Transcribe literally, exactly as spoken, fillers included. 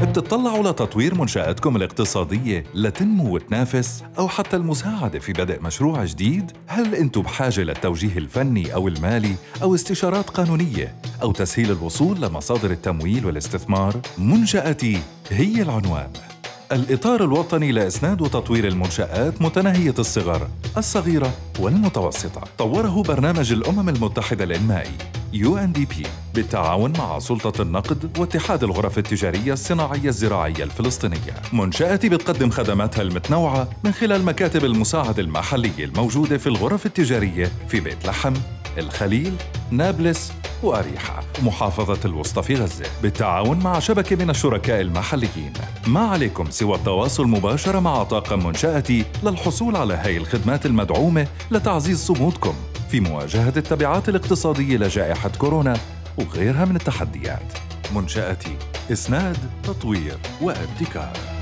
بتطلعوا لتطوير منشآتكم الاقتصادية لتنمو وتنافس، أو حتى المساعدة في بدء مشروع جديد؟ هل أنتم بحاجة للتوجيه الفني أو المالي أو استشارات قانونية أو تسهيل الوصول لمصادر التمويل والاستثمار؟ منشأتي هي العنوان. الإطار الوطني لإسناد وتطوير المنشآت متناهية الصغر، الصغيرة والمتوسطة، طوره برنامج الأمم المتحدة الإنمائي يو إن دي بي بالتعاون مع سلطة النقد واتحاد الغرف التجارية الصناعية الزراعية الفلسطينية. منشأتي بتقدم خدماتها المتنوعة من خلال مكاتب المساعدة المحلية الموجودة في الغرف التجارية في بيت لحم، الخليل، نابلس وأريحة، محافظة الوسطى في غزة، بالتعاون مع شبكة من الشركاء المحليين. ما عليكم سوى التواصل مباشرة مع طاقم منشأتي للحصول على هاي الخدمات المدعومة لتعزيز صمودكم في مواجهة التبعات الاقتصادية لجائحة كورونا وغيرها من التحديات. منشأتي، إسناد، تطوير وابتكار.